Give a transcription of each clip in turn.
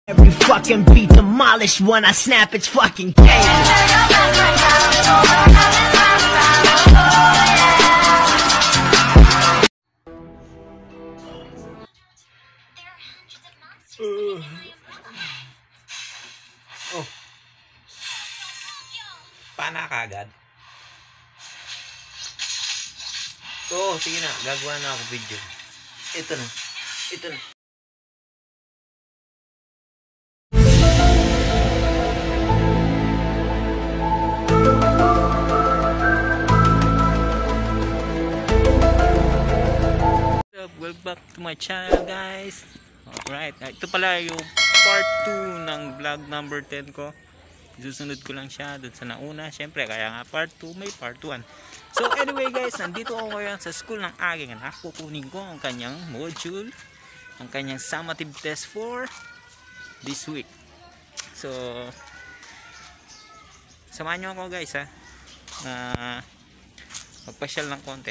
Every fucking beat demolished when I snap its fucking game. Oh. Pana ka agad? Oo, sige na. Gagawa na ako video. Ito na. Ito na. Welcome back to my channel, guys. Alright, ito pala yung part 2 ng vlog number 10 ko. Susunod ko lang siya doon sa nauna. Siyempre, kaya nga part 2 may part 1. So anyway guys, nandito ako ngayon sa school ng aking anak. Kukunin ko ang kanyang module, ang kanyang summative test for this week. So samahan nyo ako guys, ha, na magpasyal ng konti.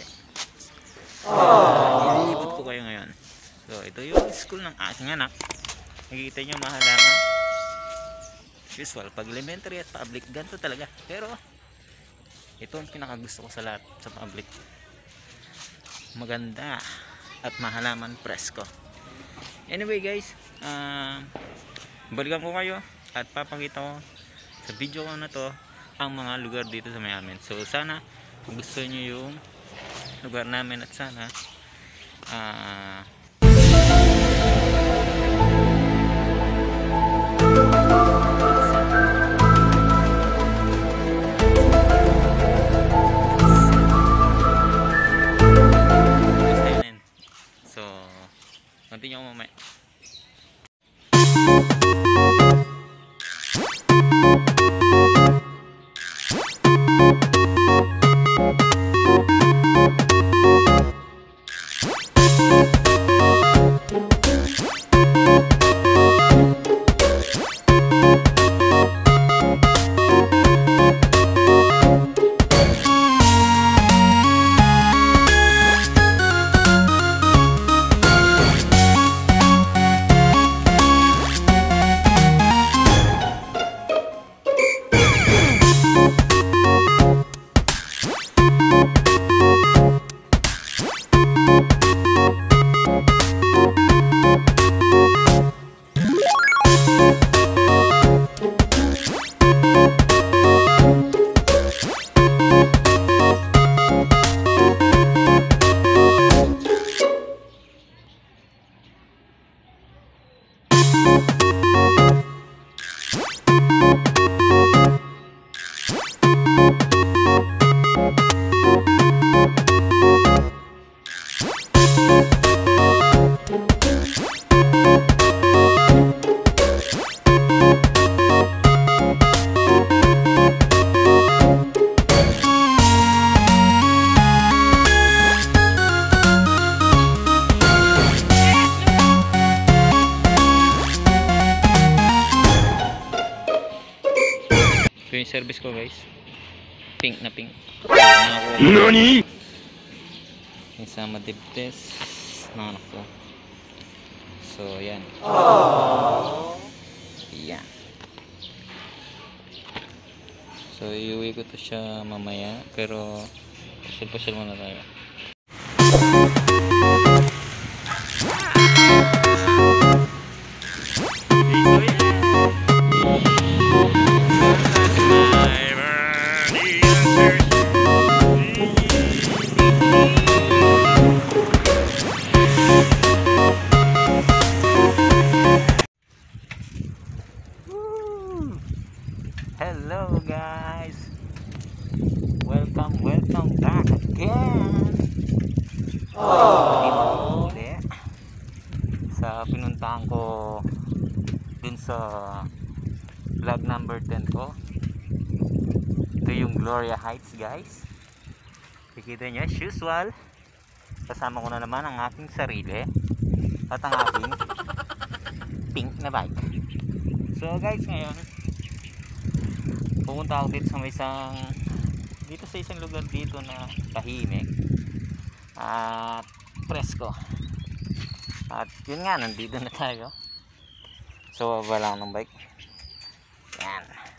Iibot ko kayo ngayon. So ito yung school ng aking anak. Nakikita nyo mga halaman. Usual, pag elementary at public, ganito talaga. Pero ito ang pinakagusto ko sa lahat sa public. Maganda at mahalaman presko. Anyway guys, balikan ko kayo at papakita ko sa video ko na to ang mga lugar dito sa may amin. So sana gusto nyo yung lugar namin at sana so continue ako mamaya. Ito yung service ko guys, pink na pink. NANI? Yung summative test ng anak ko. So yan. Yan. So iuwi ko to siya mamaya, pero pasyal muna tayo. Hello guys, welcome back again. Sa pinuntahan ko din sa vlog number 10 ko. Ito yung Gloria Heights guys. Kikita nyo as usual, kasama ko na naman ang aking sarili at ang aking pink na bike. So guys, ngayon pupunta ako dito sa isang lugar dito na tahimik at presko. At yun nga, nandito na tayo So baba lang ng bike. Yan.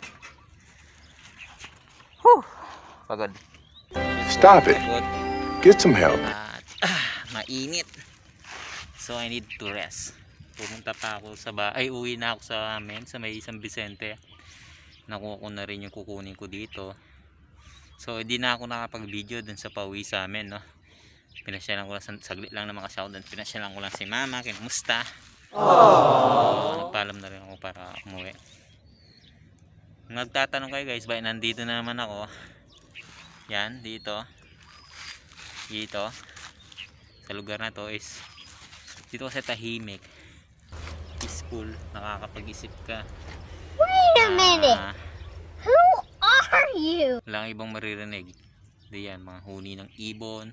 Whew! Pagod. Stop it. Pagod. Get some help. At mainit. So I need to rest. Pumunta pa ako sa bahay. Uwi na ako sa amin sa may San Vicente. Nakuha ko na rin yung kukunin ko dito. So hindi na ako nakapag-video dun sa pauwi sa amin, no. Pinasyalan ko lang, saglit lang naman kasi ako dun. Pinasyalan ko lang si mama, kinamusta. So, nagpaalam na rin ako para umuwi. Nagtatanong kayo guys, bakit nandito na naman ako? Yan, dito. Dito. Sa lugar na to is dito kasi tahimik. Peaceful, nakakapag-isip ka. Wait a minute. Who are you? Walang ibang maririnig. Diyan, mga huni ng ibon.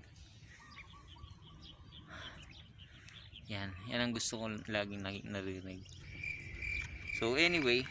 Yan ang gusto ko laging narinig. So anyway,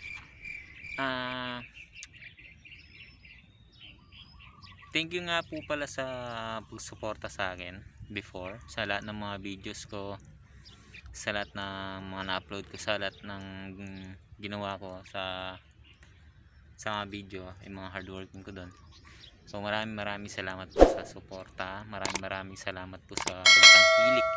thank you nga po pala sa pagsuporta sa akin before, sa lahat ng mga videos ko, sa lahat ng mga na-upload ko, sa lahat ng ginawa ko sa mga video, yung mga hardworking ko doon. So maraming salamat po sa suporta, maraming salamat po sa pagtangkilik.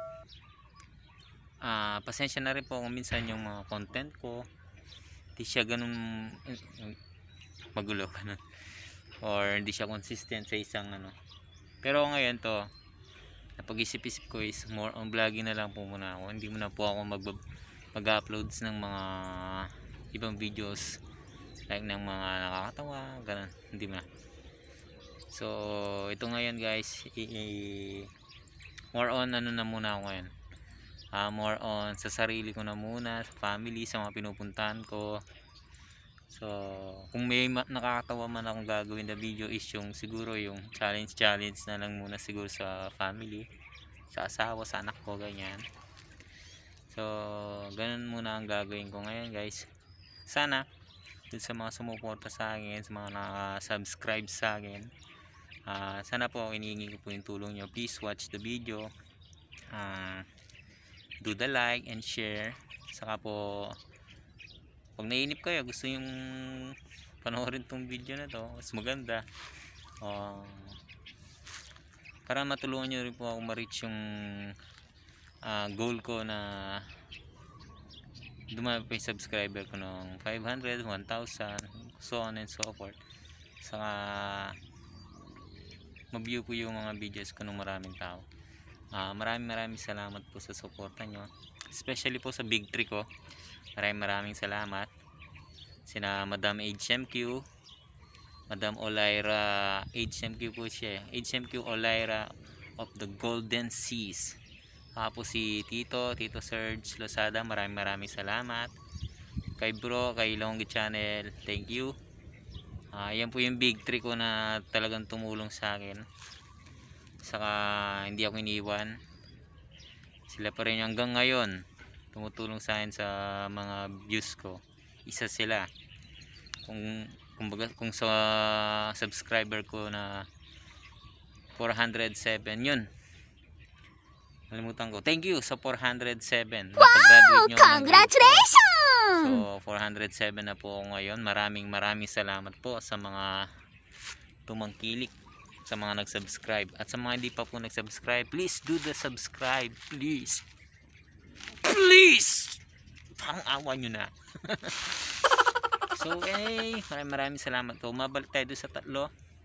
Pasensya na rin po kung minsan yung mga content ko hindi siya ganun magulo ganun, or hindi siya consistent sa isang ano. Pero ngayon to, napag-isip-isip ko is more on vlogging na lang po muna ako. Hindi muna po ako mag-uploads ng mga ibang videos like ng mga nakakatawa ganun, hindi na. So ito ngayon guys, more on ano na muna ako ngayon. More on sa sarili ko na muna, sa family, sa mga pinupuntahan ko. So kung may nakakatawa man akong gagawin na video is yung siguro yung challenge na lang muna siguro sa family, sa asawa, sa anak ko, ganyan. So ganun muna ang gagawin ko ngayon guys. Sana dun sa mga sumuporta sa akin, sa mga naka-subscribe sa akin, sana po inihingi ko po yung tulong nyo. Please watch the video, do the like and share. Saka po pag nainip kayo, gusto yung panoorin tong video na to, mas maganda, para matulungan nyo rin po ako ma-reach yung goal ko na dumami pa yung subscriber ko ng 500, 1,000, so on and so forth. Saka ma-view ko yung mga videos ko ng maraming tao. Maraming salamat po sa suporta nyo, especially po sa big 3 ko. Maraming salamat sina Madam HMQ, Madam Olaira HMQ po siya, HMQ Olaira of the Golden Seas. Tapos si Tito Serge Losada, maraming salamat. Kay bro, kay Longgi Channel, thank you. Yan po yung big 3 ko na talagang tumulong sa akin. Saka hindi ako iniwan, sila pa rin hanggang ngayon tumutulong sa akin sa mga views ko. Isa sila, kung sa subscriber ko na 407 yun, nalimutan ko. Thank you sa 407. Wow! Congratulations! So 407 na po ako ngayon. Maraming salamat po sa mga tumangkilik, sa mga nag-subscribe, at sa mga hindi pa po nag-subscribe, please do the subscribe, please parang awa nyo na. So okay, maraming salamat po. Mabalik tayo doon sa tatlo.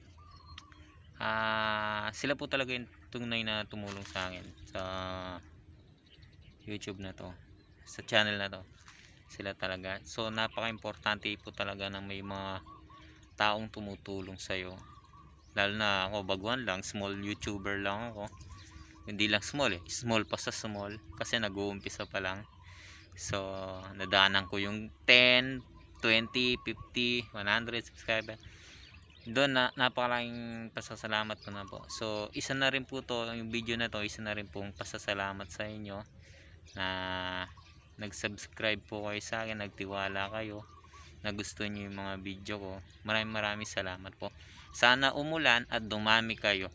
Sila po talaga yung tunay na tumulong sa akin sa YouTube na to, sa channel na to. Sila talaga. So napaka-importante po talaga na may mga taong tumutulong sa'yo. Lalo na ako, baguhan lang, small YouTuber lang ako. Hindi lang small small pa sa small kasi nag-uumpisa pa lang. So nadaanan ko yung 10, 20, 50, 100 subscriber. Doon na napakalaking pasasalamat ko na po. So isa na rin po to, yung video na to, isa na rin pong pasasalamat sa inyo na nag-subscribe po kayo sa akin, nagtiwala kayo, na gusto niyo yung mga video ko. Maraming salamat po. Sana umulan at dumami kayo.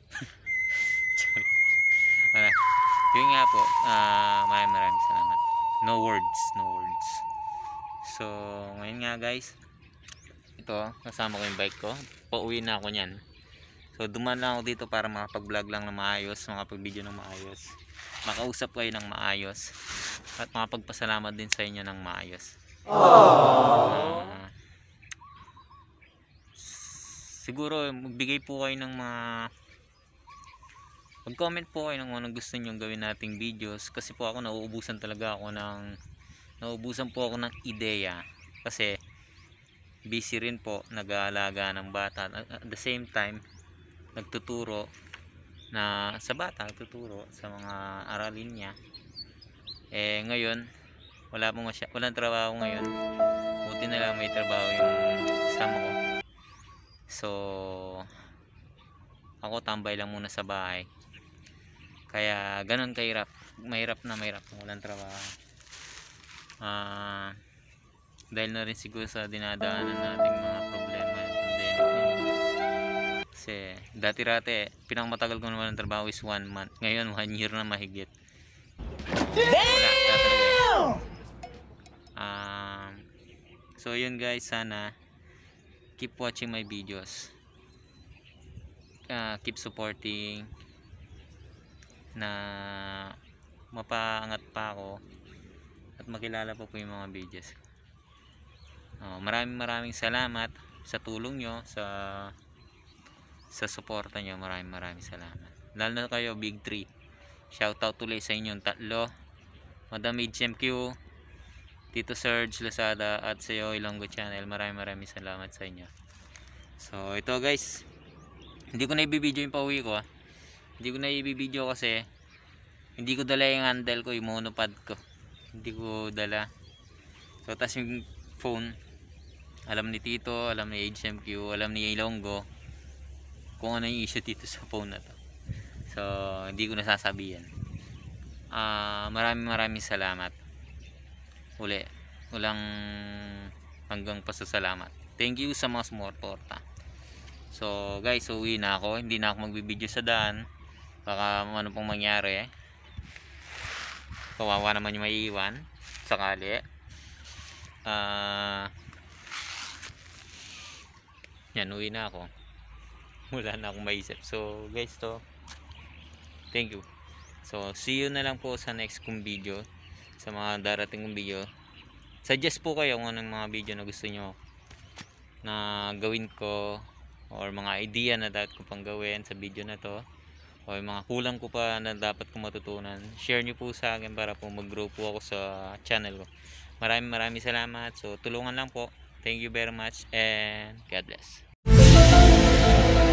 Yun nga po, maraming salamat. No words. So ngayon nga guys, ito kasama ko yung bike ko, pauwi na ako nyan. So dumaan lang ako dito para makapag-vlog lang na maayos, makapag-video ng maayos, makausap kayo ng maayos, at makapagpasalamat din sa inyo ng maayos. Siguro magbigay po kayo ng mga, mag-comment po kayo ng anong gusto nyo gawin nating videos, kasi po ako nauubusan po ako ng ideya, kasi busy rin po, nag-aalaga ng bata at the same time nagtuturo na sa bata, nagtuturo sa mga aralin niya. Ngayon walang trabaho ngayon, buti na lang may trabaho yung kasama ko. So ako tambay lang muna sa bahay, kaya ganun kahirap, mahirap kung walang trabaho. Dahil na rin siguro sa dinadaanan nating mga problema ng pandemic. Kasi dati-rate pinakamatagal ko naman ng trabaho is 1 month. Ngayon 1 year na mahigit. Wala, so yun guys, sana keep watching my videos, keep supporting, na mapaangat pa ako at makilala po yung mga videos. Maraming salamat sa tulong nyo, sa suporta nyo. Maraming salamat, lalo na kayo Big 3. Shoutout tuloy sa inyong tatlo, Madam HMQ, Tito Serge Lazada, at sa Ilonggo Channel. Maraming salamat sa inyo. So ito guys, hindi ko na i-video yung pauwi ko. Hindi ko na i-video kasi hindi ko dala yung handle ko, yung monopod ko hindi ko dala. So tas yung phone, alam ni Tito, alam ni HMQ, alam ni Ilonggo kung ano yung issue dito sa phone na to. So hindi ko nasasabihan. Maraming salamat. Walang hanggang pasasalamat. Thank you sa mga sumuporta. So guys, uwi na ako. Hindi na ako magbibideo sa daan, baka ano pong mangyari. Kawawa naman yung maiiwan sakali. Yan, uwi na ako. Wala na akong maisip. So guys, thank you. So see you na lang po sa next kong video, sa mga darating kong video. Suggest po kayo kung anong mga video na gusto nyo na gawin ko, or mga idea na dapat ko pang gawin sa video na to, o yung mga kulang ko pa na dapat kong matutunan. Share nyo po sa akin para po mag-grow po ako sa channel ko. Maraming salamat. So tulungan lang po. Thank you very much and God bless.